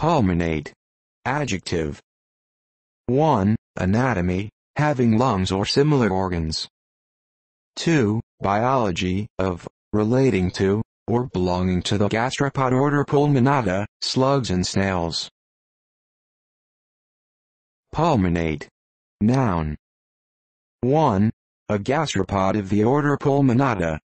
Pulmonate. Adjective. 1. Anatomy, having lungs or similar organs. 2. Biology, of, relating to, or belonging to the gastropod order Pulmonata, slugs and snails. Pulmonate. Noun. 1. A gastropod of the order Pulmonata,